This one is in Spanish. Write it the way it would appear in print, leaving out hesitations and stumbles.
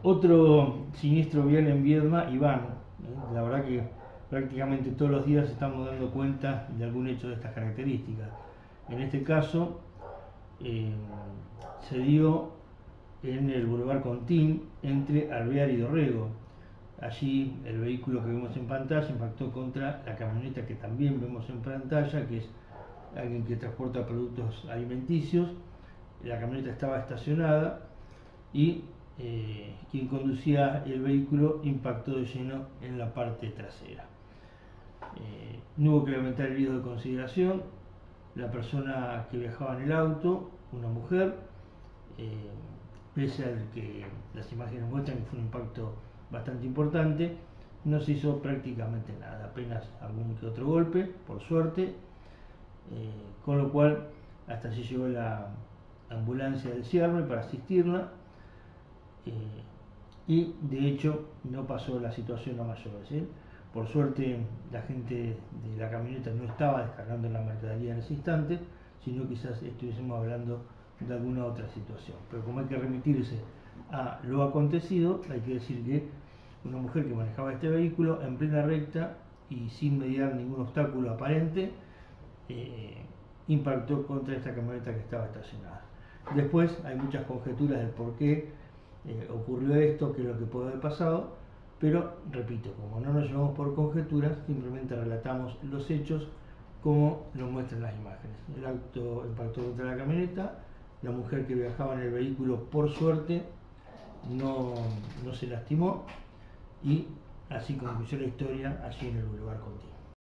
Otro siniestro vial en Viedma, Iván. La verdad que prácticamente todos los días estamos dando cuenta de algún hecho de estas características. En este caso se dio en el Boulevard Contín entre Alvear y Dorrego. Allí el vehículo que vemos en pantalla impactó contra la camioneta que también vemos en pantalla, que es alguien que transporta productos alimenticios. La camioneta estaba estacionada y quien conducía el vehículo impactó de lleno en la parte trasera. No hubo que levantar heridos de consideración. La persona que viajaba en el auto, una mujer, pese a que las imágenes muestran que fue un impacto bastante importante, no se hizo prácticamente nada, apenas algún que otro golpe, por suerte, con lo cual hasta allí llegó la ambulancia del Cierre para asistirla, y de hecho no pasó la situación a mayores. Por suerte la gente de la camioneta no estaba descargando la mercadería en ese instante, sino quizás estuviésemos hablando de alguna otra situación. Pero como hay que remitirse a lo acontecido, hay que decir que una mujer que manejaba este vehículo en plena recta y sin mediar ningún obstáculo aparente, impactó contra esta camioneta que estaba estacionada. Después hay muchas conjeturas del por qué ocurrió esto, qué es lo que puede haber pasado, pero repito, como no nos llevamos por conjeturas, simplemente relatamos los hechos como lo muestran las imágenes. El auto impactó contra la camioneta, la mujer que viajaba en el vehículo por suerte no se lastimó, y así concluyó la historia allí en el Boulevard Contín.